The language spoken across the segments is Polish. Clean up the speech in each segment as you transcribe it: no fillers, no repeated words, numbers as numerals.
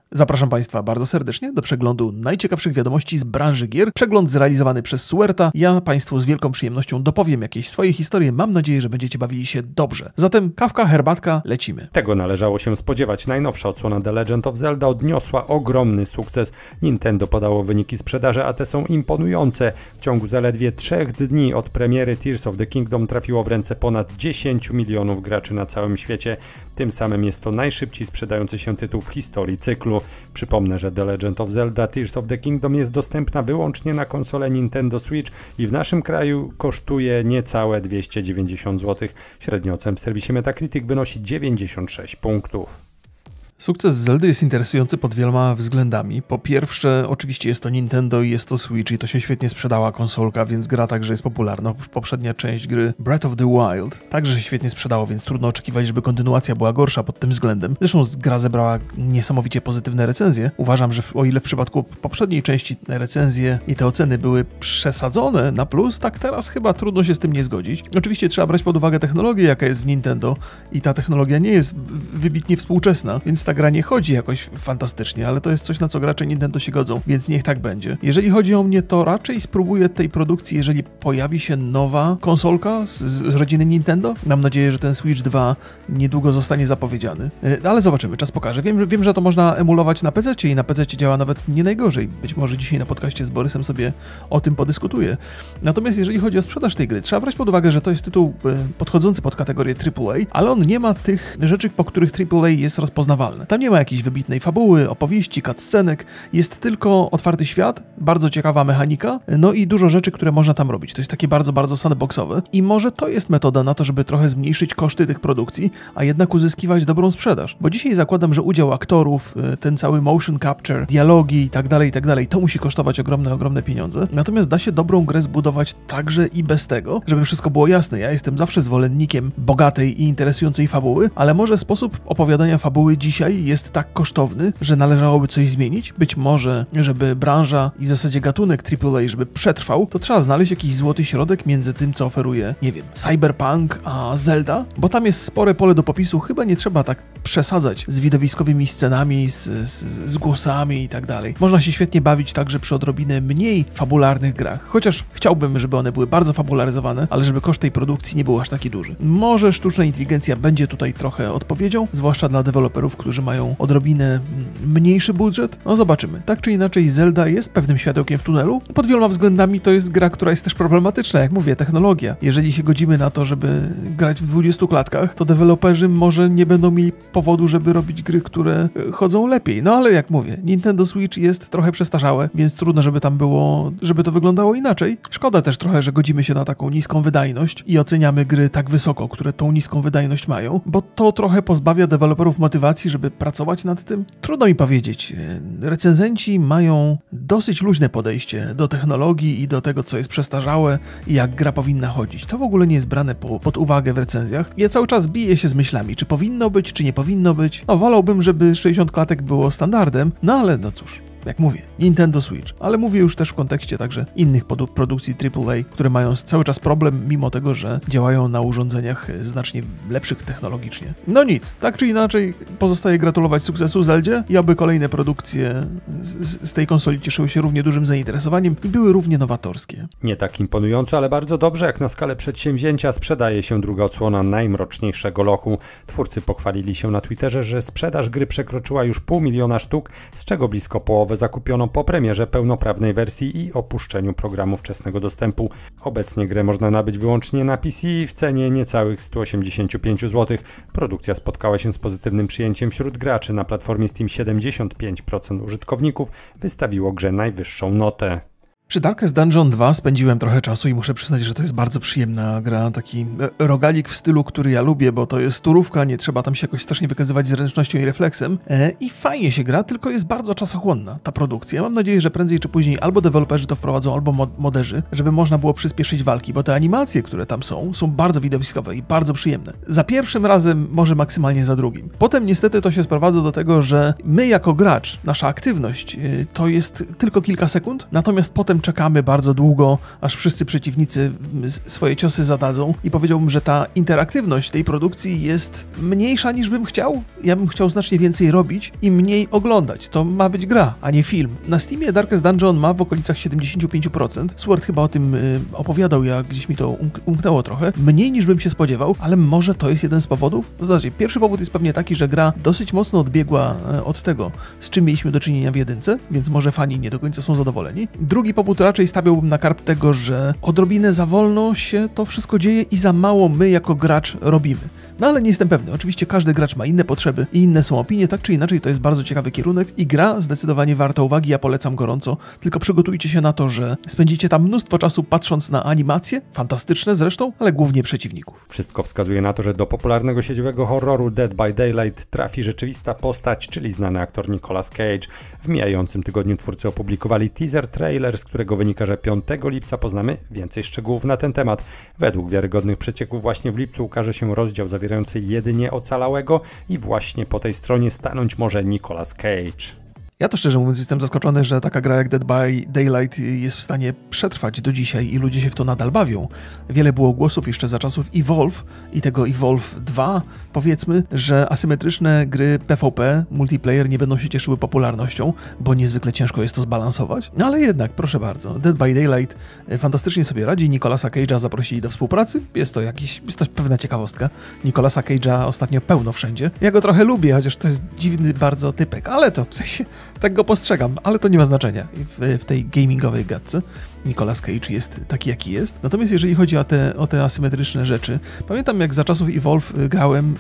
Zapraszam Państwa bardzo serdecznie do przeglądu najciekawszych wiadomości z branży gier. Przegląd zrealizowany przez Suerta. Ja Państwu z wielką przyjemnością dopowiem jakieś swoje historie. Mam nadzieję, że będziecie bawili się dobrze. Zatem kawka, herbatka, lecimy. Tego należało się spodziewać. Najnowsza odsłona The Legend of Zelda odniosła ogromny sukces. Nintendo podało wyniki sprzedaży, a te są imponujące. W ciągu zaledwie 3 dni od premiery Tears of the Kingdom trafiło w ręce ponad 10 milionów graczy na całym świecie. Tym samym jest to najszybciej sprzedający się tytuł w historii cyklu. Przypomnę, że The Legend of Zelda Tears of the Kingdom jest dostępna wyłącznie na konsolę Nintendo Switch i w naszym kraju kosztuje niecałe 290 zł. Średnia ocen w serwisie Metacritic wynosi 96 punktów. Sukces Zeldy jest interesujący pod wieloma względami. Po pierwsze, oczywiście jest to Nintendo i jest to Switch i to się świetnie sprzedała konsolka, więc gra także jest popularna. Poprzednia część gry Breath of the Wild także się świetnie sprzedało, więc trudno oczekiwać, żeby kontynuacja była gorsza pod tym względem. Zresztą gra zebrała niesamowicie pozytywne recenzje. Uważam, że o ile w przypadku poprzedniej części recenzje i te oceny były przesadzone na plus, tak teraz chyba trudno się z tym nie zgodzić. Oczywiście trzeba brać pod uwagę technologię, jaka jest w Nintendo i ta technologia nie jest wybitnie współczesna, więc ta gra nie chodzi jakoś fantastycznie, ale to jest coś, na co gracze Nintendo się godzą, więc niech tak będzie. Jeżeli chodzi o mnie, to raczej spróbuję tej produkcji, jeżeli pojawi się nowa konsolka z rodziny Nintendo. Mam nadzieję, że ten Switch 2 niedługo zostanie zapowiedziany. Ale zobaczymy, czas pokaże. Wiem, że to można emulować na PC-cie i na PC-cie działa nawet nie najgorzej. Być może dzisiaj na podcaście z Borysem sobie o tym podyskutuję. Natomiast jeżeli chodzi o sprzedaż tej gry, trzeba brać pod uwagę, że to jest tytuł podchodzący pod kategorię AAA, ale on nie ma tych rzeczy, po których AAA jest rozpoznawalne. Tam nie ma jakiejś wybitnej fabuły, opowieści, cutscenek, jest tylko otwarty świat, bardzo ciekawa mechanika, no i dużo rzeczy, które można tam robić. To jest takie bardzo, bardzo sandboxowe i może to jest metoda na to, żeby trochę zmniejszyć koszty tych produkcji, a jednak uzyskiwać dobrą sprzedaż. Bo dzisiaj zakładam, że udział aktorów, ten cały motion capture, dialogi i tak dalej, to musi kosztować ogromne pieniądze. Natomiast da się dobrą grę zbudować także i bez tego, żeby wszystko było jasne. Ja jestem zawsze zwolennikiem bogatej i interesującej fabuły, ale może sposób opowiadania fabuły dzisiaj jest tak kosztowny, że należałoby coś zmienić. Być może, żeby branża i w zasadzie gatunek AAA, żeby przetrwał, to trzeba znaleźć jakiś złoty środek między tym, co oferuje, nie wiem, Cyberpunk a Zelda, bo tam jest spore pole do popisu. Chyba nie trzeba tak przesadzać z widowiskowymi scenami, z głosami i tak dalej. Można się świetnie bawić także przy odrobinę mniej fabularnych grach. Chociaż chciałbym, żeby one były bardzo fabularyzowane, ale żeby koszt tej produkcji nie był aż taki duży. Może sztuczna inteligencja będzie tutaj trochę odpowiedzią, zwłaszcza dla deweloperów, którzy mają odrobinę mniejszy budżet. No zobaczymy. Tak czy inaczej Zelda jest pewnym światełkiem w tunelu. Pod wieloma względami to jest gra, która jest też problematyczna. Jak mówię, technologia. Jeżeli się godzimy na to, żeby grać w 20 klatkach, to deweloperzy może nie będą mieli powodu, żeby robić gry, które chodzą lepiej. No ale jak mówię, Nintendo Switch jest trochę przestarzałe, więc trudno, żeby tam było, żeby to wyglądało inaczej. Szkoda też trochę, że godzimy się na taką niską wydajność i oceniamy gry tak wysoko, które tą niską wydajność mają, bo to trochę pozbawia deweloperów motywacji, żeby pracować nad tym. Trudno mi powiedzieć. Recenzenci mają dosyć luźne podejście do technologii i do tego, co jest przestarzałe i jak gra powinna chodzić. To w ogóle nie jest brane pod uwagę w recenzjach. Ja cały czas biję się z myślami, czy powinno być, czy nie powinno być. No wolałbym, żeby 60 klatek było standardem, no ale no cóż. Jak mówię, Nintendo Switch, ale mówię już też w kontekście także innych produkcji AAA, które mają cały czas problem, mimo tego, że działają na urządzeniach znacznie lepszych technologicznie. No nic, tak czy inaczej pozostaje gratulować sukcesu Zeldzie i aby kolejne produkcje z tej konsoli cieszyły się równie dużym zainteresowaniem i były równie nowatorskie. Nie tak imponująco, ale bardzo dobrze, jak na skalę przedsięwzięcia sprzedaje się druga odsłona najmroczniejszego lochu. Twórcy pochwalili się na Twitterze, że sprzedaż gry przekroczyła już 500 000 sztuk, z czego blisko połowę zakupiono po premierze pełnoprawnej wersji i opuszczeniu programu wczesnego dostępu. Obecnie grę można nabyć wyłącznie na PC w cenie niecałych 185 zł. Produkcja spotkała się z pozytywnym przyjęciem wśród graczy. Na platformie Steam 75% użytkowników wystawiło grze najwyższą notę. Przy Darkest Dungeon 2 spędziłem trochę czasu i muszę przyznać, że to jest bardzo przyjemna gra, taki rogalik w stylu, który ja lubię, bo to jest turówka, nie trzeba tam się jakoś strasznie wykazywać zręcznością i refleksem i fajnie się gra, tylko jest bardzo czasochłonna ta produkcja. Mam nadzieję, że prędzej czy później albo deweloperzy to wprowadzą, albo moderzy, żeby można było przyspieszyć walki, bo te animacje, które tam są bardzo widowiskowe i bardzo przyjemne. Za pierwszym razem, może maksymalnie za drugim. Potem niestety to się sprowadza do tego, że my jako gracz, nasza aktywność to jest tylko kilka sekund, natomiast potem potem czekamy bardzo długo, aż wszyscy przeciwnicy swoje ciosy zadadzą i powiedziałbym, że ta interaktywność tej produkcji jest mniejsza niż bym chciał. Ja bym chciał znacznie więcej robić i mniej oglądać. To ma być gra, a nie film. Na Steamie Darkest Dungeon ma w okolicach 75%. Sword chyba o tym opowiadał, jak gdzieś mi to umknęło trochę. Mniej niż bym się spodziewał, ale może to jest jeden z powodów? W zasadzie pierwszy powód jest pewnie taki, że gra dosyć mocno odbiegła od tego, z czym mieliśmy do czynienia w jedynce, więc może fani nie do końca są zadowoleni. Drugi powód raczej stawiałbym na karp tego, że odrobinę za wolno się to wszystko dzieje i za mało my jako gracz robimy. No ale nie jestem pewny. Oczywiście każdy gracz ma inne potrzeby i inne są opinie, tak czy inaczej to jest bardzo ciekawy kierunek i gra zdecydowanie warta uwagi, ja polecam gorąco, tylko przygotujcie się na to, że spędzicie tam mnóstwo czasu patrząc na animacje, fantastyczne zresztą, ale głównie przeciwników. Wszystko wskazuje na to, że do popularnego sieciowego horroru Dead by Daylight trafi rzeczywista postać, czyli znany aktor Nicolas Cage. W mijającym tygodniu twórcy opublikowali teaser trailer, z którego wynika, że 5 lipca poznamy więcej szczegółów na ten temat. Według wiarygodnych przecieków właśnie w lipcu ukaże się rozdział zawierający jedynie ocalałego i właśnie po tej stronie stanąć może Nicolas Cage. Ja to szczerze mówiąc jestem zaskoczony, że taka gra jak Dead by Daylight jest w stanie przetrwać do dzisiaj i ludzie się w to nadal bawią. Wiele było głosów jeszcze za czasów Evolve i tego Evolve 2, powiedzmy, że asymetryczne gry PvP, multiplayer nie będą się cieszyły popularnością, bo niezwykle ciężko jest to zbalansować. No ale jednak, proszę bardzo, Dead by Daylight fantastycznie sobie radzi, Nicolasa Cage'a zaprosili do współpracy, jest to pewna ciekawostka. Nicolasa Cage'a ostatnio pełno wszędzie. Ja go trochę lubię, chociaż to jest dziwny bardzo typek, ale to w sensie tak go postrzegam, ale to nie ma znaczenia w tej gamingowej gadce. Nicolas Cage jest taki, jaki jest. Natomiast jeżeli chodzi o te asymetryczne rzeczy, pamiętam jak za czasów Evolve grałem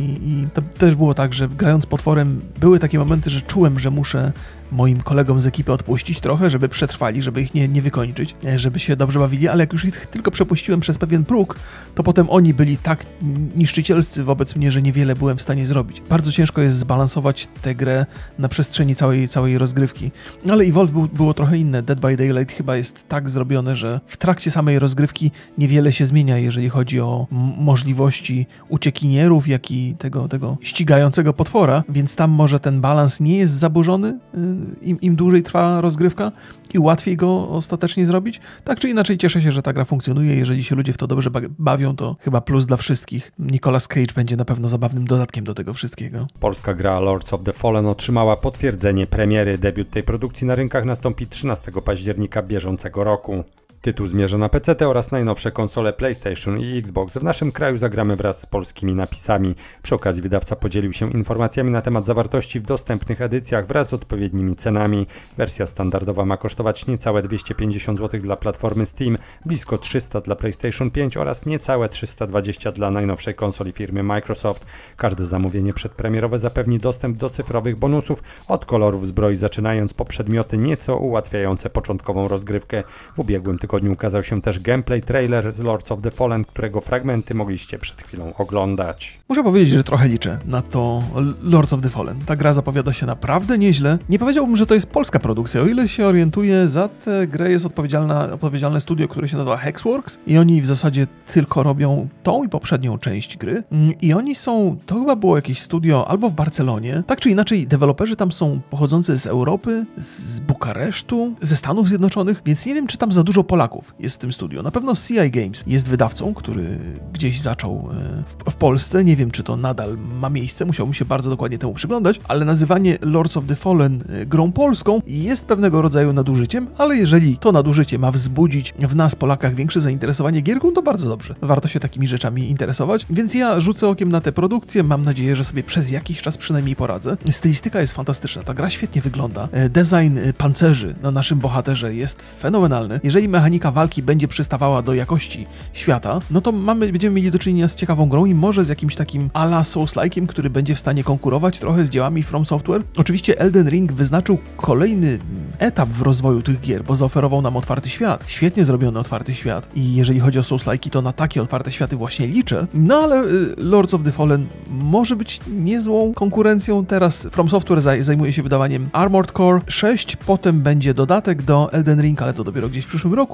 i to też było tak, że grając potworem były takie momenty, że czułem, że muszę moim kolegom z ekipy odpuścić trochę, żeby przetrwali, żeby ich nie wykończyć, żeby się dobrze bawili, ale jak już ich tylko przepuściłem przez pewien próg, to potem oni byli tak niszczycielscy wobec mnie, że niewiele byłem w stanie zrobić. Bardzo ciężko jest zbalansować tę grę na przestrzeni całej rozgrywki. Ale Evolve było trochę inne. Dead by Daylight chyba jest tak zrobione, że w trakcie samej rozgrywki niewiele się zmienia, jeżeli chodzi o możliwości uciekinierów, jak i tego ścigającego potwora, więc tam może ten balans nie jest zaburzony, im dłużej trwa rozgrywka i łatwiej go ostatecznie zrobić. Tak czy inaczej cieszę się, że ta gra funkcjonuje. Jeżeli się ludzie w to dobrze bawią, to chyba plus dla wszystkich. Nicolas Cage będzie na pewno zabawnym dodatkiem do tego wszystkiego. Polska gra Lords of the Fallen otrzymała potwierdzenie premiery. Debiut tej produkcji na rynkach nastąpi 13 października bieżącego roku. Tytuł zmierza na PC oraz najnowsze konsole PlayStation i Xbox. W naszym kraju zagramy wraz z polskimi napisami. Przy okazji wydawca podzielił się informacjami na temat zawartości w dostępnych edycjach wraz z odpowiednimi cenami. Wersja standardowa ma kosztować niecałe 250 zł dla platformy Steam, blisko 300 dla PlayStation 5 oraz niecałe 320 dla najnowszej konsoli firmy Microsoft. Każde zamówienie przedpremierowe zapewni dostęp do cyfrowych bonusów, od kolorów zbroi zaczynając po przedmioty nieco ułatwiające początkową rozgrywkę. W ubiegłym tygodniu ukazał się też gameplay trailer z Lords of the Fallen, którego fragmenty mogliście przed chwilą oglądać. Muszę powiedzieć, że trochę liczę na to Lords of the Fallen. Ta gra zapowiada się naprawdę nieźle. Nie powiedziałbym, że to jest polska produkcja. O ile się orientuję, za tę grę jest odpowiedzialne studio, które się nazywa Hexworks i oni w zasadzie tylko robią tą i poprzednią część gry. I oni to chyba było jakieś studio albo w Barcelonie. Tak czy inaczej, deweloperzy tam są pochodzący z Europy, z Bukaresztu, ze Stanów Zjednoczonych, więc nie wiem, czy tam za dużo Polaków jest w tym studiu. Na pewno CI Games jest wydawcą, który gdzieś zaczął w Polsce. Nie wiem, czy to nadal ma miejsce, musiałbym się bardzo dokładnie temu przyglądać, ale nazywanie Lords of the Fallen grą polską jest pewnego rodzaju nadużyciem, ale jeżeli to nadużycie ma wzbudzić w nas, Polakach, większe zainteresowanie gierką, to bardzo dobrze. Warto się takimi rzeczami interesować, więc ja rzucę okiem na tę produkcję. Mam nadzieję, że sobie przez jakiś czas przynajmniej poradzę. Stylistyka jest fantastyczna, ta gra świetnie wygląda. Design pancerzy na naszym bohaterze jest fenomenalny. Jeżeli mechanika walki będzie przystawała do jakości świata, no to będziemy mieli do czynienia z ciekawą grą i może z jakimś takim a la Souls-like'iem, który będzie w stanie konkurować trochę z dziełami From Software. Oczywiście Elden Ring wyznaczył kolejny etap w rozwoju tych gier, bo zaoferował nam otwarty świat. Świetnie zrobiony otwarty świat. I jeżeli chodzi o Souls-like'i, to na takie otwarte światy właśnie liczę. No ale Lords of the Fallen może być niezłą konkurencją. Teraz From Software zajmuje się wydawaniem Armored Core 6, potem będzie dodatek do Elden Ring, ale to dopiero gdzieś w przyszłym roku.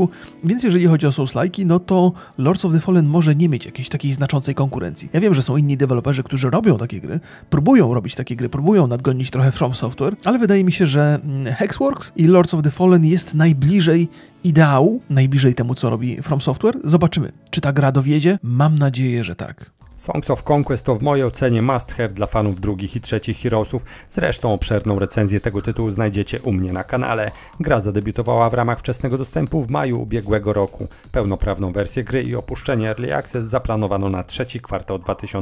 roku, więc jeżeli chodzi o Souls-like'i, no to Lords of the Fallen może nie mieć jakiejś takiej znaczącej konkurencji. Ja wiem, że są inni deweloperzy, którzy robią takie gry, próbują robić takie gry, próbują nadgonić trochę From Software, ale wydaje mi się, że Hexworks i Lords of the Fallen jest najbliżej ideału, najbliżej temu, co robi From Software. Zobaczymy, czy ta gra dowiedzie. Mam nadzieję, że tak. Songs of Conquest to w mojej ocenie must have dla fanów drugich i trzecich Heroesów. Zresztą obszerną recenzję tego tytułu znajdziecie u mnie na kanale. Gra zadebiutowała w ramach wczesnego dostępu w maju ubiegłego roku. Pełnoprawną wersję gry i opuszczenie Early Access zaplanowano na trzeci kwartał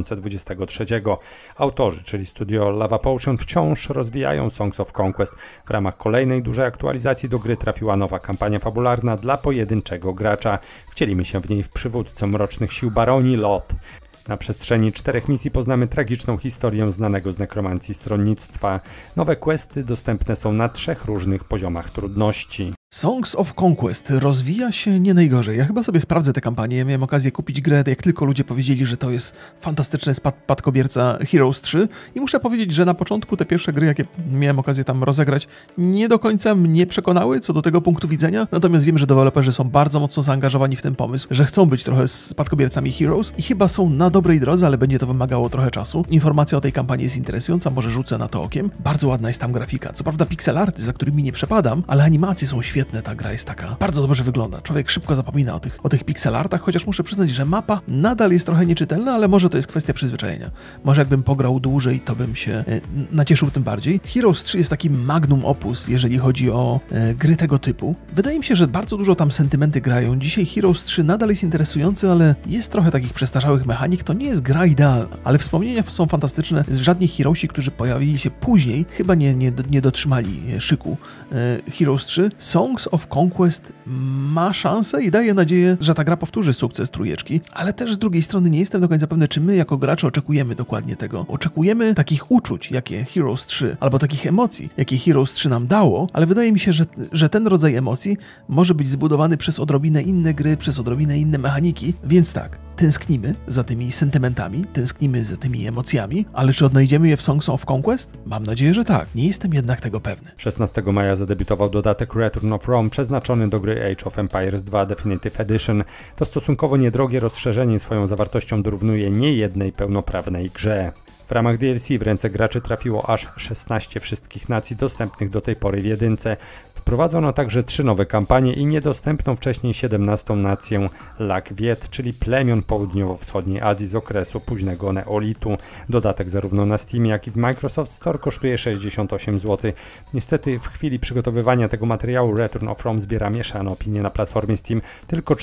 2023. Autorzy, czyli studio Lava Potion, wciąż rozwijają Songs of Conquest. W ramach kolejnej dużej aktualizacji do gry trafiła nowa kampania fabularna dla pojedynczego gracza. Wcielimy się w niej w przywódcę mrocznych sił Baronii Lot. Na przestrzeni 4 misji poznamy tragiczną historię znanego z nekromancji stronnictwa. Nowe questy dostępne są na 3 różnych poziomach trudności. Songs of Conquest rozwija się nie najgorzej. Ja chyba sobie sprawdzę tę kampanię. Ja miałem okazję kupić grę, jak tylko ludzie powiedzieli, że to jest fantastyczny spadkobierca Heroes 3 i muszę powiedzieć, że na początku te pierwsze gry, jakie miałem okazję tam rozegrać, nie do końca mnie przekonały co do tego punktu widzenia, natomiast wiem, że deweloperzy są bardzo mocno zaangażowani w ten pomysł, że chcą być trochę spadkobiercami Heroes i chyba są na dobrej drodze, ale będzie to wymagało trochę czasu. Informacja o tej kampanii jest interesująca, może rzucę na to okiem. Bardzo ładna jest tam grafika. Co prawda pixelarty, za którymi nie przepadam, ale animacje są świetne. Ta gra jest taka, bardzo dobrze wygląda. Człowiek szybko zapomina o tych pixelartach, chociaż muszę przyznać, że mapa nadal jest trochę nieczytelna, ale może to jest kwestia przyzwyczajenia. Może jakbym pograł dłużej, to bym się nacieszył tym bardziej. Heroes 3 jest takim magnum opus, jeżeli chodzi o gry tego typu. Wydaje mi się, że bardzo dużo tam sentymenty grają. Dzisiaj Heroes 3 nadal jest interesujący, ale jest trochę takich przestarzałych mechanik. To nie jest gra idealna, ale wspomnienia są fantastyczne. Żadni Heroesi, którzy pojawili się później, chyba nie dotrzymali szyku Heroes 3. Songs of Conquest ma szansę i daje nadzieję, że ta gra powtórzy sukces trójeczki, ale też z drugiej strony nie jestem do końca pewny, czy my jako gracze oczekujemy dokładnie tego. Oczekujemy takich uczuć, jakie Heroes 3, albo takich emocji, jakie Heroes 3 nam dało, ale wydaje mi się, że ten rodzaj emocji może być zbudowany przez odrobinę inne gry, przez odrobinę inne mechaniki, więc tak, tęsknimy za tymi sentymentami, tęsknimy za tymi emocjami, ale czy odnajdziemy je w Songs of Conquest? Mam nadzieję, że tak. Nie jestem jednak tego pewny. 16 maja zadebiutował dodatek Return of Rome przeznaczony do gry Age of Empires 2 Definitive Edition. To stosunkowo niedrogie rozszerzenie swoją zawartością dorównuje niejednej pełnoprawnej grze. W ramach DLC w ręce graczy trafiło aż 16 wszystkich nacji dostępnych do tej pory w jedynce. Wprowadzono także 3 nowe kampanie i niedostępną wcześniej 17 nację Lak Wiet, czyli plemion południowo-wschodniej Azji z okresu późnego neolitu. Dodatek zarówno na Steamie, jak i w Microsoft Store kosztuje 68 zł. Niestety w chwili przygotowywania tego materiału Return of Rome zbiera mieszane opinie na platformie Steam. Tylko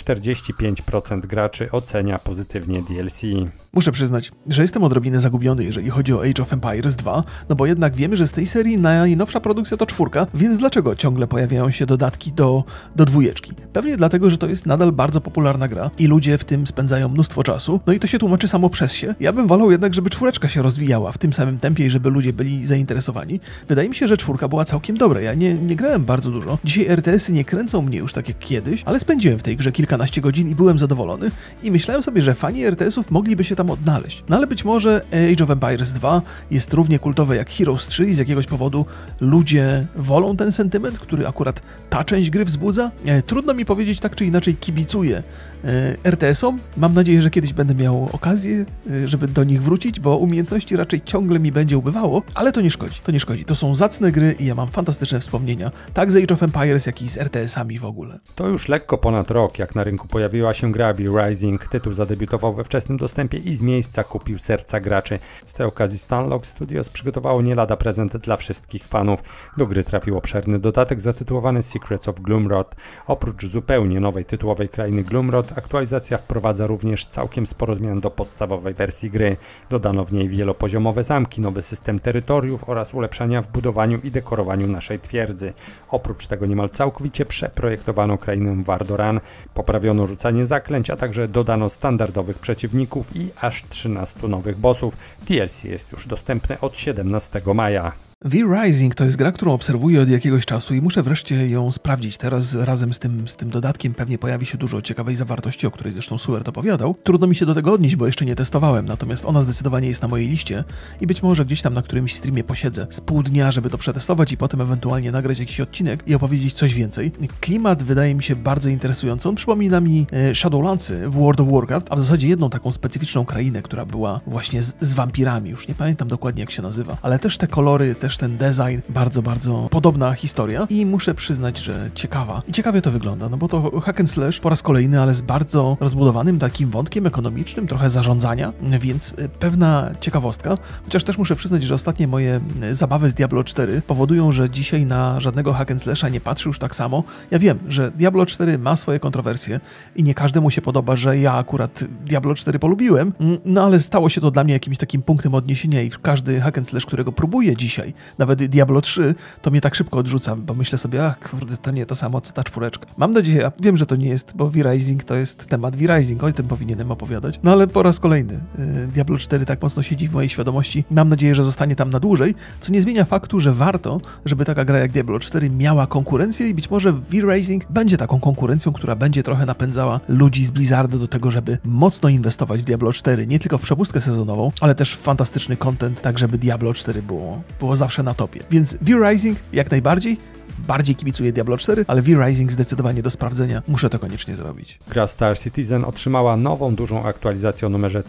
45% graczy ocenia pozytywnie DLC. Muszę przyznać, że jestem odrobinę zagubiony, jeżeli chodzi o Age of Empires 2, no bo jednak wiemy, że z tej serii najnowsza produkcja to 4, więc dlaczego ciągle pojawiają się dodatki do 2? Pewnie dlatego, że to jest nadal bardzo popularna gra i ludzie w tym spędzają mnóstwo czasu, no i to się tłumaczy samo przez się. Ja bym wolał jednak, żeby 4 się rozwijała w tym samym tempie i żeby ludzie byli zainteresowani. Wydaje mi się, że 4 była całkiem dobra. Ja nie grałem bardzo dużo. Dzisiaj RTS-y nie kręcą mnie już tak jak kiedyś, ale spędziłem w tej grze kilkanaście godzin i byłem zadowolony i myślałem sobie, że fani RTS-ów mogliby się tam odnaleźć. No ale być może Age of Empires 2 jest równie kultowe jak Heroes 3 i z jakiegoś powodu ludzie wolą ten sentyment, który akurat ta część gry wzbudza. Trudno mi powiedzieć, tak czy inaczej kibicuję RTS-om. Mam nadzieję, że kiedyś będę miał okazję, żeby do nich wrócić, bo umiejętności raczej ciągle mi będzie ubywało, ale to nie szkodzi. To nie szkodzi. To są zacne gry i ja mam fantastyczne wspomnienia, tak z Age of Empires, jak i z RTS-ami w ogóle. To już lekko ponad rok, jak na rynku pojawiła się gra V-Rising. Tytuł zadebiutował we wczesnym dostępie i z miejsca kupił serca graczy. Z tej okazji Stunlock Studios przygotowało nie lada prezent dla wszystkich fanów. Do gry trafił obszerny dodatek zatytułowany Secrets of Gloomrod. Oprócz zupełnie nowej tytułowej krainy Gloomrod, aktualizacja wprowadza również całkiem sporo zmian do podstawowej wersji gry. Dodano w niej wielopoziomowe zamki, nowy system terytoriów oraz ulepszenia w budowaniu i dekorowaniu naszej twierdzy. Oprócz tego niemal całkowicie przeprojektowano krainę Wardoran, poprawiono rzucanie zaklęć, a także dodano standardowych przeciwników i aż 13 nowych bossów. DLC jest już dostępne od 17 maja. V-Rising to jest gra, którą obserwuję od jakiegoś czasu i muszę wreszcie ją sprawdzić. Teraz razem z tym dodatkiem pewnie pojawi się dużo ciekawej zawartości, o której zresztą Suert opowiadał. Trudno mi się do tego odnieść, bo jeszcze nie testowałem, natomiast ona zdecydowanie jest na mojej liście i być może gdzieś tam na którymś streamie posiedzę z pół dnia, żeby to przetestować i potem ewentualnie nagrać jakiś odcinek i opowiedzieć coś więcej. Klimat wydaje mi się bardzo interesujący. On przypomina mi Shadowlandsy w World of Warcraft, a w zasadzie jedną taką specyficzną krainę, która była właśnie z wampirami. Już nie pamiętam dokładnie jak się nazywa, ale też te kolory, też ten design, bardzo, bardzo podobna historia i muszę przyznać, że ciekawa. I ciekawie to wygląda, no bo to hack and slash po raz kolejny, ale z bardzo rozbudowanym takim wątkiem ekonomicznym, trochę zarządzania, więc pewna ciekawostka, chociaż też muszę przyznać, że ostatnie moje zabawy z Diablo 4 powodują, że dzisiaj na żadnego hack and slasha nie patrzę już tak samo. Ja wiem, że Diablo 4 ma swoje kontrowersje i nie każdemu się podoba, że ja akurat Diablo 4 polubiłem, no ale stało się to dla mnie jakimś takim punktem odniesienia i każdy hack and slash, którego próbuję dzisiaj, nawet Diablo 3, to mnie tak szybko odrzuca, bo myślę sobie, ach kurde, to nie to samo, co ta 4. Mam nadzieję, ja wiem, że to nie jest, bo V-Rising to jest temat V-Rising, o tym powinienem opowiadać, no ale po raz kolejny Diablo 4 tak mocno siedzi w mojej świadomości. Mam nadzieję, że zostanie tam na dłużej, co nie zmienia faktu, że warto, żeby taka gra jak Diablo 4 miała konkurencję i być może V-Rising będzie taką konkurencją, która będzie trochę napędzała ludzi z Blizzardu do tego, żeby mocno inwestować w Diablo 4, nie tylko w przepustkę sezonową, ale też w fantastyczny content, tak żeby Diablo 4 było zawsze na topie. Więc V-Rising jak najbardziej. Bardziej kibicuję Diablo 4, ale V-Rising zdecydowanie do sprawdzenia. Muszę to koniecznie zrobić. Gra Star Citizen otrzymała nową, dużą aktualizację o numerze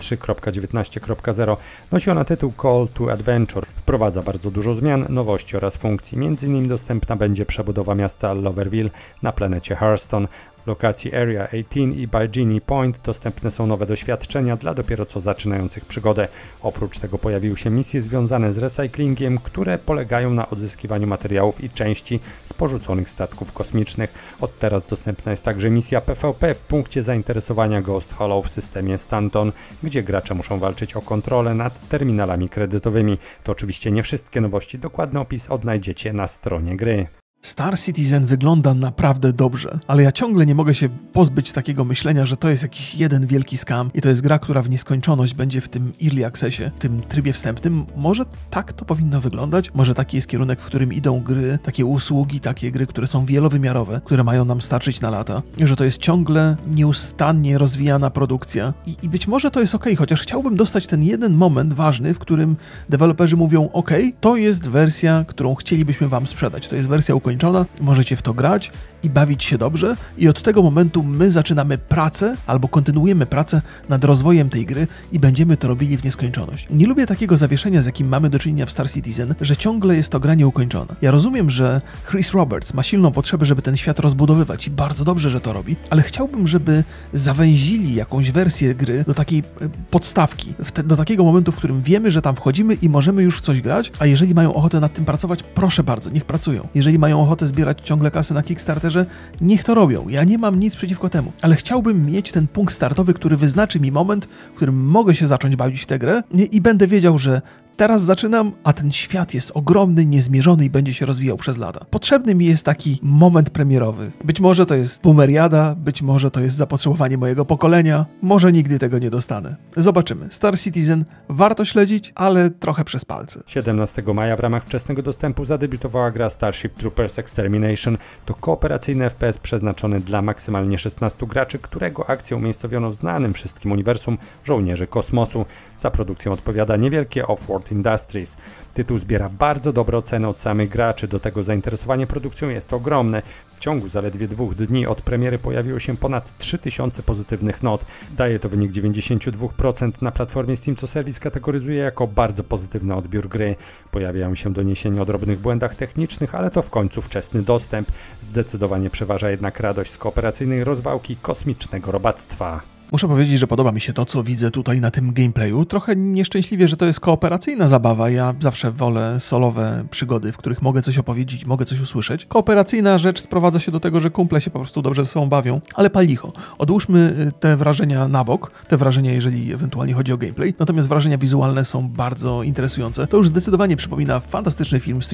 3.19.0. Nosi ona tytuł Call to Adventure. Wprowadza bardzo dużo zmian, nowości oraz funkcji. Między innymi dostępna będzie przebudowa miasta Loverville na planecie Hearthstone. W lokacji Area 18 i Bajini Point dostępne są nowe doświadczenia dla dopiero co zaczynających przygodę. Oprócz tego pojawiły się misje związane z recyklingiem, które polegają na odzyskiwaniu materiałów i części z porzuconych statków kosmicznych. Od teraz dostępna jest także misja PvP w punkcie zainteresowania Ghost Hollow w systemie Stanton, gdzie gracze muszą walczyć o kontrolę nad terminalami kredytowymi. To oczywiście nie wszystkie nowości, dokładny opis odnajdziecie na stronie gry. Star Citizen wygląda naprawdę dobrze, ale ja ciągle nie mogę się pozbyć takiego myślenia, że to jest jakiś jeden wielki scam i to jest gra, która w nieskończoność będzie w tym early accessie, w tym trybie wstępnym. Może tak to powinno wyglądać? Może taki jest kierunek, w którym idą gry, takie usługi, takie gry, które są wielowymiarowe, które mają nam starczyć na lata, że to jest ciągle nieustannie rozwijana produkcja i być może to jest okej, chociaż chciałbym dostać ten jeden moment ważny, w którym deweloperzy mówią, okej, to jest wersja, którą chcielibyśmy wam sprzedać, to jest wersja ukończona, możecie w to grać i bawić się dobrze i od tego momentu my zaczynamy pracę albo kontynuujemy pracę nad rozwojem tej gry i będziemy to robili w nieskończoność. Nie lubię takiego zawieszenia, z jakim mamy do czynienia w Star Citizen, że ciągle jest to gra nieukończona. Ja rozumiem, że Chris Roberts ma silną potrzebę, żeby ten świat rozbudowywać i bardzo dobrze, że to robi, ale chciałbym, żeby zawęzili jakąś wersję gry do takiej podstawki, do takiego momentu, w którym wiemy, że tam wchodzimy i możemy już w coś grać, a jeżeli mają ochotę nad tym pracować, proszę bardzo, niech pracują. Jeżeli mają ochotę zbierać ciągle kasy na Kickstarterze, niech to robią. Ja nie mam nic przeciwko temu, ale chciałbym mieć ten punkt startowy, który wyznaczy mi moment, w którym mogę się zacząć bawić w tę grę i będę wiedział, że teraz zaczynam, a ten świat jest ogromny, niezmierzony i będzie się rozwijał przez lata. Potrzebny mi jest taki moment premierowy. Być może to jest boomeriada, być może to jest zapotrzebowanie mojego pokolenia, może nigdy tego nie dostanę. Zobaczymy. Star Citizen warto śledzić, ale trochę przez palce. 17 maja w ramach wczesnego dostępu zadebiutowała gra Starship Troopers Extermination. To kooperacyjny FPS przeznaczony dla maksymalnie 16 graczy, którego akcję umiejscowiono w znanym wszystkim uniwersum Żołnierzy Kosmosu. Za produkcję odpowiada niewielkie Offworld Industries. Tytuł zbiera bardzo dobre oceny od samych graczy, do tego zainteresowanie produkcją jest ogromne. W ciągu zaledwie 2 dni od premiery pojawiło się ponad 3000 pozytywnych not. Daje to wynik 92% na platformie Steam, co serwis kategoryzuje jako bardzo pozytywny odbiór gry. Pojawiają się doniesienia o drobnych błędach technicznych, ale to w końcu wczesny dostęp. Zdecydowanie przeważa jednak radość z kooperacyjnej rozwałki kosmicznego robactwa. Muszę powiedzieć, że podoba mi się to, co widzę tutaj na tym gameplayu. Trochę nieszczęśliwie, że to jest kooperacyjna zabawa. Ja zawsze wolę solowe przygody, w których mogę coś opowiedzieć, mogę coś usłyszeć. Kooperacyjna rzecz sprowadza się do tego, że kumple się po prostu dobrze ze sobą bawią, ale pal licho. Odłóżmy te wrażenia na bok, te wrażenia, jeżeli ewentualnie chodzi o gameplay, natomiast wrażenia wizualne są bardzo interesujące. To już zdecydowanie przypomina fantastyczny film z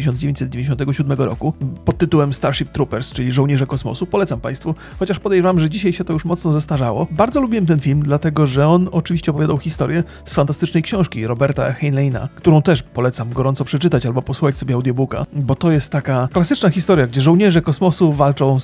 1997 roku pod tytułem Starship Troopers, czyli Żołnierze Kosmosu. Polecam Państwu, chociaż podejrzewam, że dzisiaj się to już mocno zestarzało. Bardzo lubię ten film, dlatego że on oczywiście opowiadał historię z fantastycznej książki Roberta Heinleina, którą też polecam gorąco przeczytać albo posłuchać sobie audiobooka, bo to jest taka klasyczna historia, gdzie żołnierze kosmosu walczą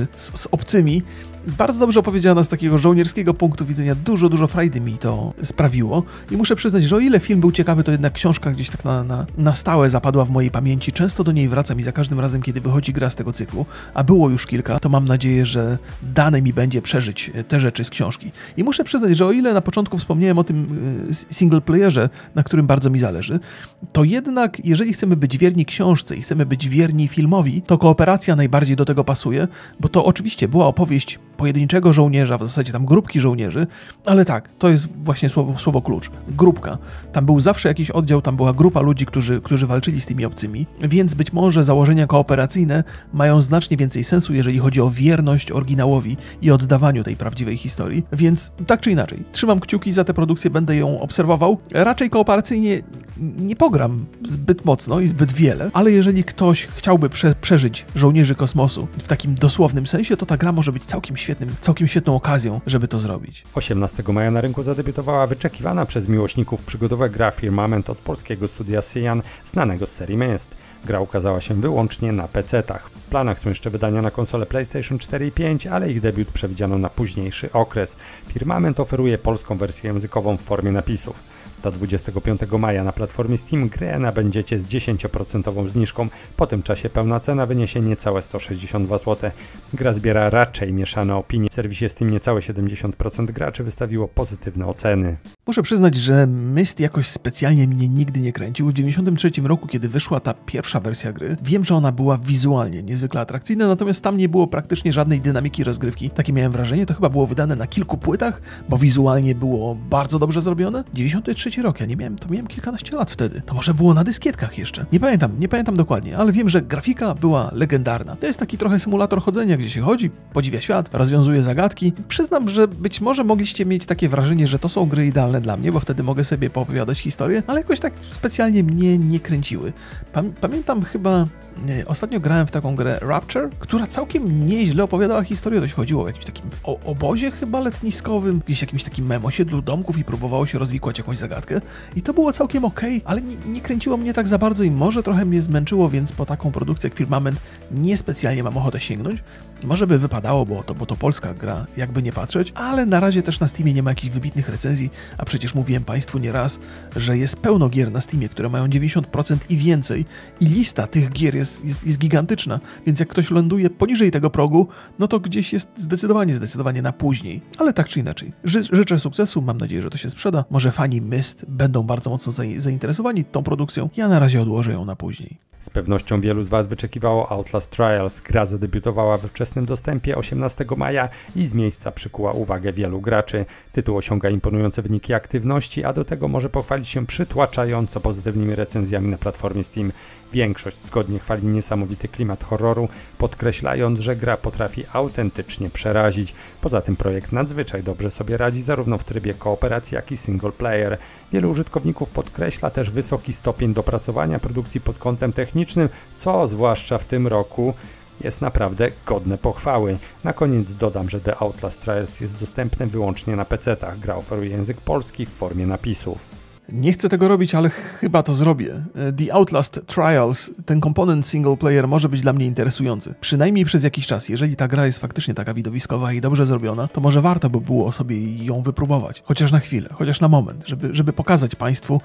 z obcymi. Bardzo dobrze opowiedziana z takiego żołnierskiego punktu widzenia, dużo frajdy mi to sprawiło i muszę przyznać, że o ile film był ciekawy, to jednak książka gdzieś tak na stałe zapadła w mojej pamięci. Często do niej wracam i za każdym razem, kiedy wychodzi gra z tego cyklu, a było już kilka, to mam nadzieję, że dane mi będzie przeżyć te rzeczy z książki. I muszę przyznać, że o ile na początku wspomniałem o tym single playerze, na którym bardzo mi zależy, to jednak jeżeli chcemy być wierni książce i chcemy być wierni filmowi, to kooperacja najbardziej do tego pasuje, bo to oczywiście była opowieść pojedynczego żołnierza, w zasadzie tam grupki żołnierzy, ale tak, to jest właśnie słowo klucz. Grupka. Tam był zawsze jakiś oddział, tam była grupa ludzi, którzy walczyli z tymi obcymi, więc być może założenia kooperacyjne mają znacznie więcej sensu, jeżeli chodzi o wierność oryginałowi i oddawaniu tej prawdziwej historii, więc tak czy inaczej, trzymam kciuki za tę produkcję, będę ją obserwował. Raczej kooperacyjnie nie pogram zbyt mocno i zbyt wiele, ale jeżeli ktoś chciałby przeżyć żołnierzy kosmosu w takim dosłownym sensie, to ta gra może być całkiem świetną okazją, żeby to zrobić. 18 maja na rynku zadebiutowała wyczekiwana przez miłośników przygodowa gra Firmament od polskiego studia Cyan, znanego z serii Myst. Gra ukazała się wyłącznie na PC-tach. W planach są jeszcze wydania na konsole PlayStation 4 i 5, ale ich debiut przewidziano na późniejszy okres. Firmament oferuje polską wersję językową w formie napisów. Do 25 maja na platformie Steam grę nabędziecie z 10% zniżką. Po tym czasie pełna cena wyniesie niecałe 162 zł. Gra zbiera raczej mieszane opinie. W serwisie Steam niecałe 70% graczy wystawiło pozytywne oceny. Muszę przyznać, że Myst jakoś specjalnie mnie nigdy nie kręcił. W 1993 roku, kiedy wyszła ta pierwsza wersja gry, wiem, że ona była wizualnie niezwykle atrakcyjna, natomiast tam nie było praktycznie żadnej dynamiki rozgrywki. Takie miałem wrażenie, to chyba było wydane na kilku płytach, bo wizualnie było bardzo dobrze zrobione. 93 rok, ja miałem kilkanaście lat wtedy. To może było na dyskietkach jeszcze. Nie pamiętam dokładnie, ale wiem, że grafika była legendarna. To jest taki trochę symulator chodzenia, gdzie się chodzi, podziwia świat, rozwiązuje zagadki. Przyznam, że być może mogliście mieć takie wrażenie, że to są gry idealne dla mnie, bo wtedy mogę sobie poopowiadać historię, ale jakoś tak specjalnie mnie nie kręciły. Pamiętam chyba, ostatnio grałem w taką grę Rapture, która całkiem nieźle opowiadała historię. Dość chodziło o jakimś takim obozie chyba letniskowym, gdzieś jakimś takim osiedlu domków i próbowało się rozwikłać jakąś zagadkę. I to było całkiem okej, ale nie kręciło mnie tak za bardzo i może trochę mnie zmęczyło, więc po taką produkcję jak Firmament niespecjalnie mam ochotę sięgnąć. Może by wypadało, bo to polska gra, jakby nie patrzeć, ale na razie też na Steamie nie ma jakichś wybitnych recenzji, a przecież mówiłem Państwu nieraz, że jest pełno gier na Steamie, które mają 90% i więcej i lista tych gier jest gigantyczna, więc jak ktoś ląduje poniżej tego progu, no to gdzieś jest zdecydowanie na później. Ale tak czy inaczej, życzę sukcesu, mam nadzieję, że to się sprzeda. Może fani Myst będą bardzo mocno zainteresowani tą produkcją, ja na razie odłożę ją na później. Z pewnością wielu z Was wyczekiwało Outlast Trials. Gra zadebiutowała we wczesnym dostępie 18 maja i z miejsca przykuła uwagę wielu graczy. Tytuł osiąga imponujące wyniki aktywności, a do tego może pochwalić się przytłaczająco pozytywnymi recenzjami na platformie Steam. Większość zgodnie chwali niesamowity klimat horroru, podkreślając, że gra potrafi autentycznie przerazić. Poza tym projekt nadzwyczaj dobrze sobie radzi zarówno w trybie kooperacji, jak i single player. Wielu użytkowników podkreśla też wysoki stopień dopracowania produkcji pod kątem technicznym, co zwłaszcza w tym roku jest naprawdę godne pochwały. Na koniec dodam, że The Outlast Trials jest dostępny wyłącznie na PC-tach. Gra oferuje język polski w formie napisów. Nie chcę tego robić, ale chyba to zrobię. The Outlast Trials, ten komponent single player może być dla mnie interesujący. Przynajmniej przez jakiś czas. Jeżeli ta gra jest faktycznie taka widowiskowa i dobrze zrobiona, to może warto by było sobie ją wypróbować. Chociaż na chwilę, chociaż na moment, żeby pokazać Państwu,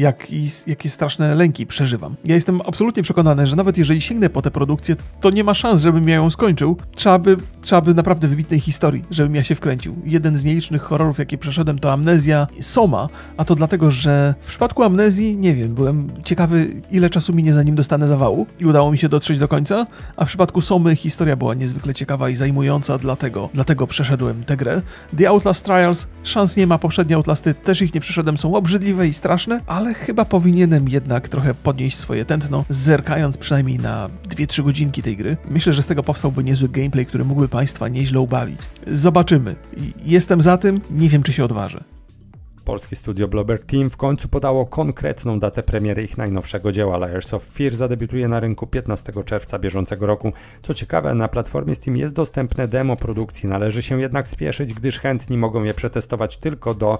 jakie straszne lęki przeżywam. Ja jestem absolutnie przekonany, że nawet jeżeli sięgnę po tę produkcję, to nie ma szans, żebym ja ją skończył. Trzeba by naprawdę wybitnej historii, żebym ja się wkręcił. Jeden z nielicznych horrorów, jakie przeszedłem, to Amnezja Soma, a to dlatego, że w przypadku Amnezji, nie wiem, byłem ciekawy, ile czasu minie, zanim dostanę zawału i udało mi się dotrzeć do końca, a w przypadku Somy historia była niezwykle ciekawa i zajmująca, dlatego przeszedłem tę grę. The Outlast Trials, szans nie ma, poprzednie Outlasty też ich nie przeszedłem, są obrzydliwe i straszne, ale chyba powinienem jednak trochę podnieść swoje tętno, zerkając przynajmniej na 2-3 godzinki tej gry. Myślę, że z tego powstałby niezły gameplay, który mógłby Państwa nieźle ubawić. Zobaczymy. Jestem za tym, nie wiem, czy się odważę. Polskie studio Bloober Team w końcu podało konkretną datę premiery ich najnowszego dzieła. Layers of Fear zadebiutuje na rynku 15 czerwca bieżącego roku. Co ciekawe, na platformie Steam jest dostępne demo produkcji. Należy się jednak spieszyć, gdyż chętni mogą je przetestować tylko do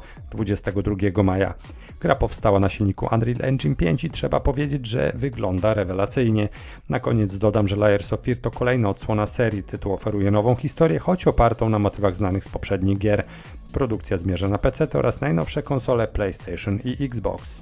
22 maja. Gra powstała na silniku Unreal Engine 5 i trzeba powiedzieć, że wygląda rewelacyjnie. Na koniec dodam, że Layers of Fear to kolejna odsłona serii. Tytuł oferuje nową historię, choć opartą na motywach znanych z poprzednich gier. Produkcja zmierza na PC oraz najnowsze konsole PlayStation i Xbox.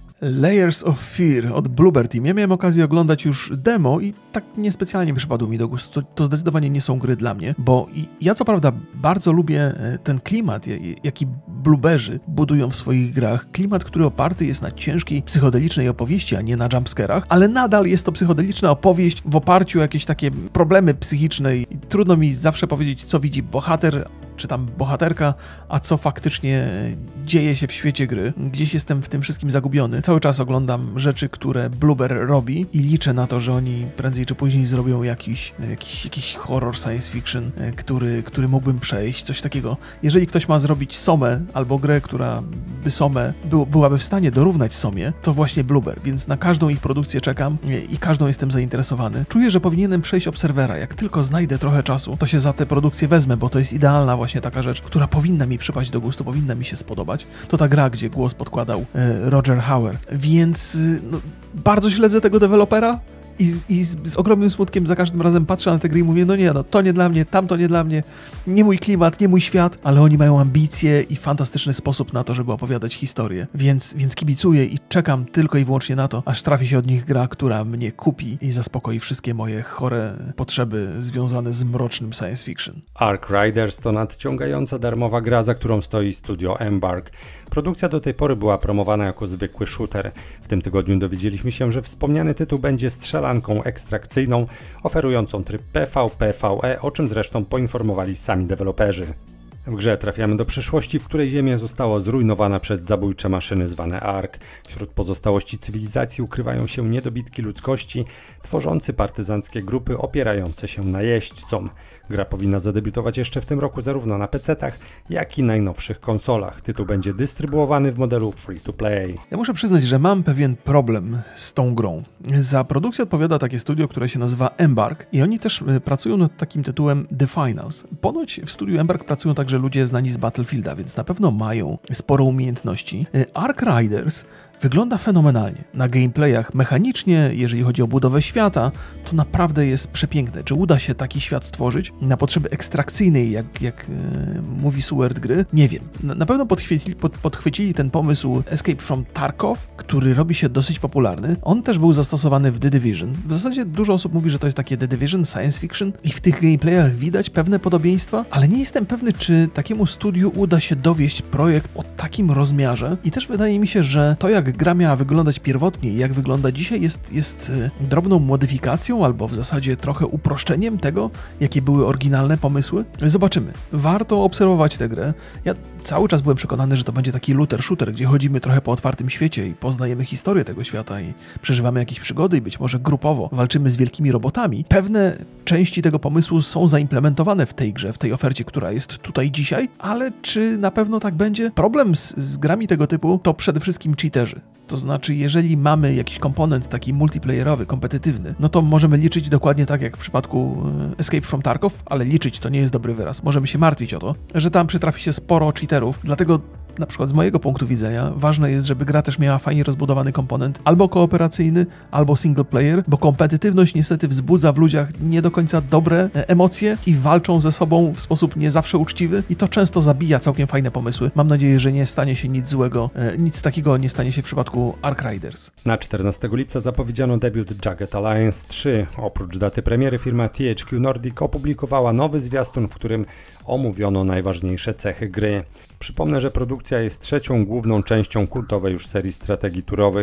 Layers of Fear od Bloober Team. Ja miałem okazję oglądać już demo i tak niespecjalnie przypadł mi do gustu. To zdecydowanie nie są gry dla mnie, bo ja co prawda bardzo lubię ten klimat, jaki Blooberzy budują w swoich grach. Klimat, który oparty jest na ciężkiej, psychodelicznej opowieści, a nie na jumpscarach, ale nadal jest to psychodeliczna opowieść w oparciu o jakieś takie problemy psychiczne i trudno mi zawsze powiedzieć, co widzi bohater, czy tam bohaterka, a co faktycznie dzieje się w świecie gry. Gdzieś jestem w tym wszystkim zagubiony. Cały czas oglądam rzeczy, które Bloober robi i liczę na to, że oni prędzej czy później zrobią jakiś horror science fiction, który mógłbym przejść, coś takiego. Jeżeli ktoś ma zrobić Somę albo grę, która by Somę byłaby w stanie dorównać Somie, to właśnie Bloober, więc na każdą ich produkcję czekam i każdą jestem zainteresowany. Czuję, że powinienem przejść Obserwera. Jak tylko znajdę trochę czasu, to się za tę produkcję wezmę, bo to jest idealna właśnie taka rzecz, która powinna mi przypaść do gustu, powinna mi się spodobać. To ta gra, gdzie głos podkładał Roger Hauer. Więc bardzo śledzę tego dewelopera i z ogromnym smutkiem za każdym razem patrzę na tę grę i mówię, to nie dla mnie, tamto nie dla mnie, nie mój klimat, nie mój świat, ale oni mają ambicje i fantastyczny sposób na to, żeby opowiadać historię. Więc kibicuję i czekam tylko i wyłącznie na to, aż trafi się od nich gra, która mnie kupi i zaspokoi wszystkie moje chore potrzeby związane z mrocznym science fiction. Ark Riders to nadciągająca darmowa gra, za którą stoi studio Embark. Produkcja do tej pory była promowana jako zwykły shooter. W tym tygodniu dowiedzieliśmy się, że wspomniany tytuł będzie strzelanką ekstrakcyjną, oferującą tryb PvP-PvE, o czym zresztą poinformowali sami deweloperzy. W grze trafiamy do przyszłości, w której Ziemia została zrujnowana przez zabójcze maszyny zwane Ark. Wśród pozostałości cywilizacji ukrywają się niedobitki ludzkości, tworzący partyzanckie grupy opierające się najeźdźcom. Gra powinna zadebiutować jeszcze w tym roku zarówno na PC-tach, jak i najnowszych konsolach. Tytuł będzie dystrybuowany w modelu free-to-play. Ja muszę przyznać, że mam pewien problem z tą grą. Za produkcję odpowiada takie studio, które się nazywa Embark i oni też pracują nad takim tytułem The Finals. Ponoć w studiu Embark pracują także ludzie znani z Battlefielda, więc na pewno mają sporo umiejętności. Ark Riders wygląda fenomenalnie. Na gameplayach mechanicznie, jeżeli chodzi o budowę świata, to naprawdę jest przepiękne. Czy uda się taki świat stworzyć na potrzeby ekstrakcyjnej, jak mówi Suward gry? Nie wiem. Na pewno podchwycili ten pomysł Escape from Tarkov, który robi się dosyć popularny. On też był zastosowany w The Division. W zasadzie dużo osób mówi, że to jest takie The Division, science fiction i w tych gameplayach widać pewne podobieństwa, ale nie jestem pewny, czy takiemu studiu uda się dowieść projekt o takim rozmiarze i też wydaje mi się, że to jak gra miała wyglądać pierwotnie i jak wygląda dzisiaj jest drobną modyfikacją albo w zasadzie trochę uproszczeniem tego, jakie były oryginalne pomysły. Zobaczymy. Warto obserwować tę grę. Ja cały czas byłem przekonany, że to będzie taki looter-shooter, gdzie chodzimy trochę po otwartym świecie i poznajemy historię tego świata i przeżywamy jakieś przygody i być może grupowo walczymy z wielkimi robotami. Pewne części tego pomysłu są zaimplementowane w tej grze, w tej ofercie, która jest tutaj dzisiaj, ale czy na pewno tak będzie? Problem z grami tego typu to przede wszystkim cheaterzy. To znaczy, jeżeli mamy jakiś komponent taki multiplayerowy, kompetytywny, no to możemy liczyć dokładnie tak jak w przypadku Escape from Tarkov, ale liczyć to nie jest dobry wyraz. Możemy się martwić o to, że tam przytrafi się sporo cheaterów, dlatego na przykład z mojego punktu widzenia ważne jest, żeby gra też miała fajnie rozbudowany komponent albo kooperacyjny, albo single player, bo kompetytywność niestety wzbudza w ludziach nie do końca dobre emocje i walczą ze sobą w sposób nie zawsze uczciwy i to często zabija całkiem fajne pomysły. Mam nadzieję, że nie stanie się nic złego, nic takiego nie stanie się w przypadku Ark Riders. Na 14 lipca zapowiedziano debiut Jagged Alliance 3. Oprócz daty premiery firma THQ Nordic opublikowała nowy zwiastun, w którym omówiono najważniejsze cechy gry. Przypomnę, że produkcja jest trzecią główną częścią kultowej już serii strategii turowych.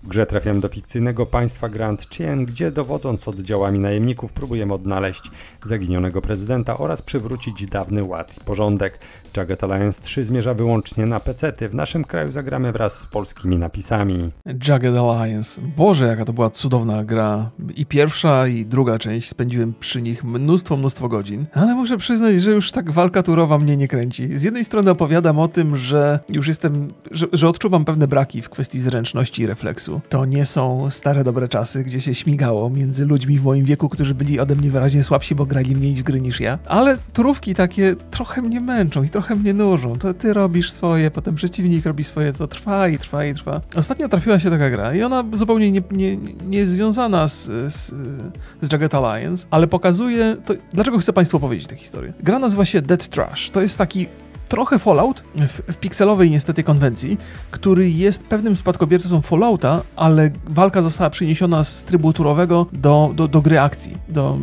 W grze trafiamy do fikcyjnego państwa Grand Chien, gdzie dowodząc oddziałami najemników próbujemy odnaleźć zaginionego prezydenta oraz przywrócić dawny ład i porządek. Jagged Alliance 3 zmierza wyłącznie na PC-ty. W naszym kraju zagramy wraz z polskimi napisami. Jagged Alliance. Boże, jaka to była cudowna gra. I pierwsza, i druga część. Spędziłem przy nich mnóstwo godzin. Ale muszę przyznać, że już tak walka turowa mnie nie kręci. Z jednej strony opowiadam o tym, że już że odczuwam pewne braki w kwestii zręczności i refleksu. To nie są stare dobre czasy, gdzie się śmigało między ludźmi w moim wieku, którzy byli ode mnie wyraźnie słabsi, bo grali mniej w gry niż ja. Ale turówki takie trochę mnie męczą i trochę mnie nużą. To ty robisz swoje, potem przeciwnik robi swoje, to trwa i trwa i trwa. Ostatnio trafiła się taka gra i ona zupełnie nie jest związana z Jagged Alliance, ale pokazuje... To, dlaczego chcę Państwu powiedzieć tę historię? Gra nazywa się Dead Trash. To jest taki trochę Fallout w pikselowej niestety konwencji, który jest pewnym spadkobiercą Fallouta, ale walka została przeniesiona z trybu turowego do gry akcji,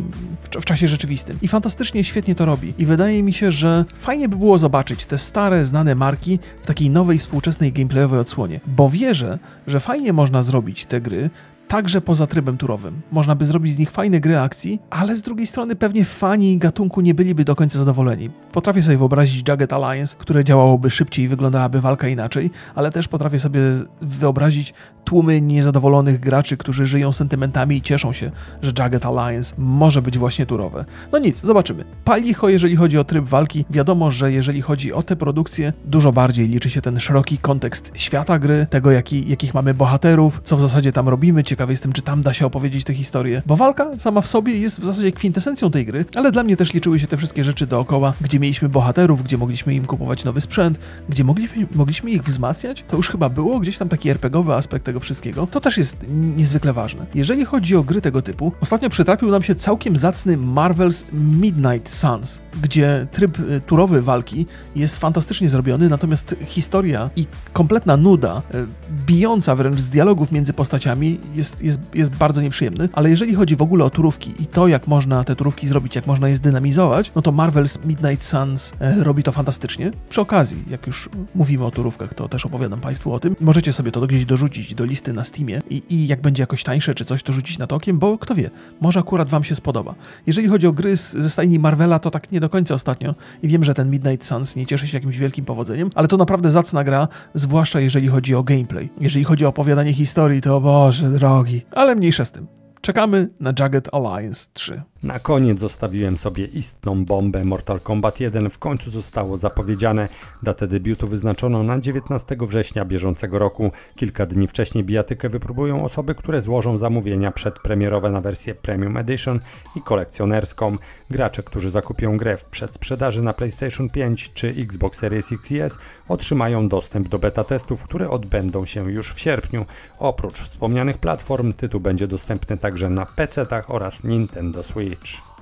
w czasie rzeczywistym. I fantastycznie, świetnie to robi. I wydaje mi się, że fajnie by było zobaczyć te stare, znane marki w takiej nowej, współczesnej gameplayowej odsłonie. Bo wierzę, że fajnie można zrobić te gry także poza trybem turowym. Można by zrobić z nich fajne gry akcji, ale z drugiej strony pewnie fani gatunku nie byliby do końca zadowoleni. Potrafię sobie wyobrazić Jagged Alliance, które działałoby szybciej i wyglądałaby walka inaczej, ale też potrafię sobie wyobrazić tłumy niezadowolonych graczy, którzy żyją sentymentami i cieszą się, że Jagged Alliance może być właśnie turowe. No nic, zobaczymy. Palicho, jeżeli chodzi o tryb walki. Wiadomo, że jeżeli chodzi o tę produkcję, dużo bardziej liczy się ten szeroki kontekst świata gry, tego jakich mamy bohaterów, co w zasadzie tam robimy. Ciekawy jestem, czy tam da się opowiedzieć tę historię, bo walka sama w sobie jest w zasadzie kwintesencją tej gry, ale dla mnie też liczyły się te wszystkie rzeczy dookoła, gdzie mieliśmy bohaterów, gdzie mogliśmy im kupować nowy sprzęt, gdzie mogliśmy ich wzmacniać. To już chyba było gdzieś tam taki RPGowy aspekt tego wszystkiego. To też jest niezwykle ważne. Jeżeli chodzi o gry tego typu, ostatnio przytrafił nam się całkiem zacny Marvel's Midnight Suns, gdzie tryb turowy walki jest fantastycznie zrobiony, natomiast historia i kompletna nuda, bijąca wręcz z dialogów między postaciami jest bardzo nieprzyjemny, ale jeżeli chodzi w ogóle o turówki i to, jak można te turówki zrobić, jak można je zdynamizować, no to Marvel's Midnight Suns robi to fantastycznie. Przy okazji, jak już mówimy o turówkach, to też opowiadam Państwu o tym. Możecie sobie to gdzieś dorzucić do listy na Steamie i jak będzie jakoś tańsze czy coś, to rzucić na to okiem, bo kto wie, może akurat Wam się spodoba. Jeżeli chodzi o gry ze stajni Marvela, to tak nie do końca ostatnio i wiem, że ten Midnight Suns nie cieszy się jakimś wielkim powodzeniem, ale to naprawdę zacna gra, zwłaszcza jeżeli chodzi o gameplay. Jeżeli chodzi o opowiadanie historii, to Boże drogi, ale mniejsza z tym. Czekamy na Jagged Alliance 3. Na koniec zostawiłem sobie istną bombę. Mortal Kombat 1 w końcu zostało zapowiedziane. Datę debiutu wyznaczono na 19 września bieżącego roku. Kilka dni wcześniej bijatykę wypróbują osoby, które złożą zamówienia przedpremierowe na wersję Premium Edition i kolekcjonerską. Gracze, którzy zakupią grę w przedsprzedaży na PlayStation 5 czy Xbox Series X i S, otrzymają dostęp do beta testów, które odbędą się już w sierpniu. Oprócz wspomnianych platform, tytuł będzie dostępny także na PC-tach oraz Nintendo Switch.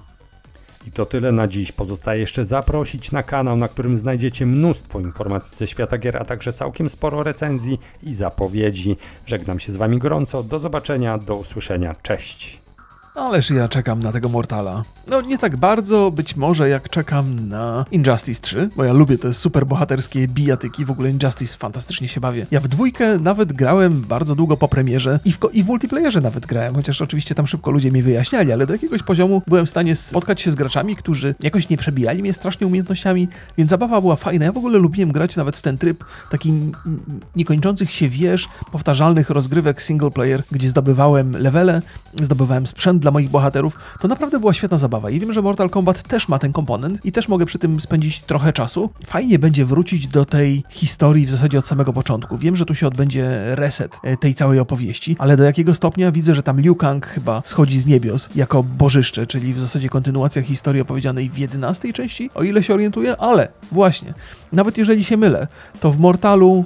I to tyle na dziś. Pozostaje jeszcze zaprosić na kanał, na którym znajdziecie mnóstwo informacji ze świata gier, a także całkiem sporo recenzji i zapowiedzi. Żegnam się z Wami gorąco. Do zobaczenia, do usłyszenia. Cześć! Ależ ja czekam na tego Mortala. No nie tak bardzo, być może jak czekam na Injustice 3, bo ja lubię te super bohaterskie bijatyki, w ogóle Injustice fantastycznie się bawię. Ja w dwójkę nawet grałem bardzo długo po premierze i w multiplayerze nawet grałem, chociaż oczywiście tam szybko ludzie mi wyjaśniali, ale do jakiegoś poziomu byłem w stanie spotkać się z graczami, którzy jakoś nie przebijali mnie strasznie umiejętnościami, więc zabawa była fajna. Ja w ogóle lubiłem grać nawet w ten tryb taki niekończących się wież, powtarzalnych rozgrywek single player, gdzie zdobywałem levele, zdobywałem sprzęt dla moich bohaterów. To naprawdę była świetna zabawa i wiem, że Mortal Kombat też ma ten komponent i też mogę przy tym spędzić trochę czasu. Fajnie będzie wrócić do tej historii w zasadzie od samego początku. Wiem, że tu się odbędzie reset tej całej opowieści, ale do jakiego stopnia widzę, że tam Liu Kang chyba schodzi z niebios jako bożyszcze, czyli w zasadzie kontynuacja historii opowiedzianej w 11 części, o ile się orientuję, ale właśnie, nawet jeżeli się mylę, to w Mortalu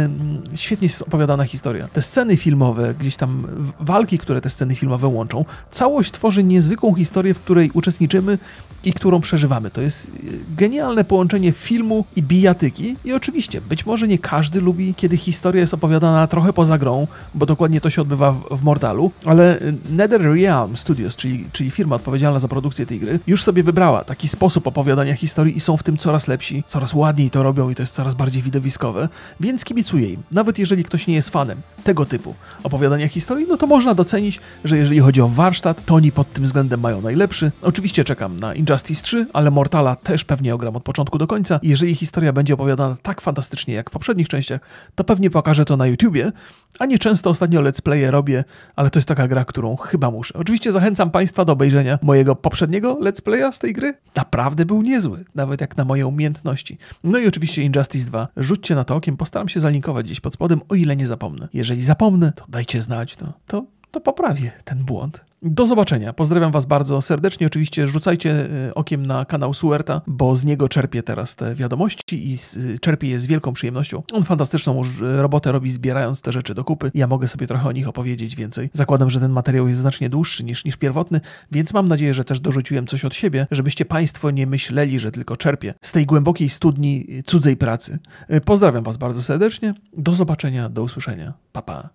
świetnie jest opowiadana historia. Te sceny filmowe, gdzieś tam walki, które te sceny filmowe łączą, Całość tworzy niezwykłą historię, w której uczestniczymy i którą przeżywamy. To jest genialne połączenie filmu i bijatyki i oczywiście, być może nie każdy lubi, kiedy historia jest opowiadana trochę poza grą, bo dokładnie to się odbywa w Mortalu, ale NetherRealm Studios, czyli firma odpowiedzialna za produkcję tej gry, już sobie wybrała taki sposób opowiadania historii i są w tym coraz lepsi, coraz ładniej to robią i to jest coraz bardziej widowiskowe, więc kibicuję im. Nawet jeżeli ktoś nie jest fanem tego typu opowiadania historii, no to można docenić, że jeżeli chodzi o warsztat, to oni pod tym względem mają najlepszy. Oczywiście czekam na Injustice 3, ale Mortala też pewnie ogram od początku do końca. Jeżeli historia będzie opowiadana tak fantastycznie jak w poprzednich częściach, to pewnie pokażę to na YouTubie, a nie często ostatnio let's playe robię, ale to jest taka gra, którą chyba muszę. Oczywiście zachęcam Państwa do obejrzenia mojego poprzedniego let's playa z tej gry. Naprawdę był niezły, nawet jak na moje umiejętności. No i oczywiście Injustice 2. Rzućcie na to okiem, postaram się zalinkować gdzieś pod spodem, o ile nie zapomnę. Jeżeli zapomnę, to dajcie znać, to poprawię ten błąd. Do zobaczenia. Pozdrawiam Was bardzo serdecznie. Oczywiście rzucajcie okiem na kanał Suerta, bo z niego czerpię teraz te wiadomości i czerpię je z wielką przyjemnością. On fantastyczną robotę robi, zbierając te rzeczy do kupy. Ja mogę sobie trochę o nich opowiedzieć więcej. Zakładam, że ten materiał jest znacznie dłuższy niż pierwotny, więc mam nadzieję, że też dorzuciłem coś od siebie, żebyście Państwo nie myśleli, że tylko czerpię z tej głębokiej studni cudzej pracy. Pozdrawiam Was bardzo serdecznie. Do zobaczenia, do usłyszenia. Pa, pa.